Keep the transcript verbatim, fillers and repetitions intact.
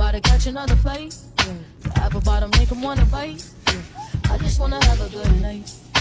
about to catch another fight. Yeah. The apple bottom make him wanna bite. Yeah. I just wanna have a good night.